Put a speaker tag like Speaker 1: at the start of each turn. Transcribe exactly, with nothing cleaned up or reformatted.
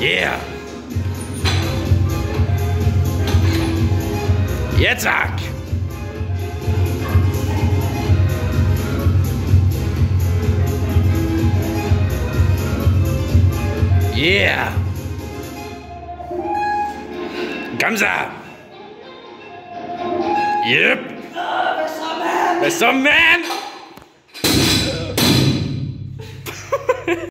Speaker 1: Yeah. Ja, tak. Yeah. Kom så. Yep. Hvad så, mand? Hvad så, mand?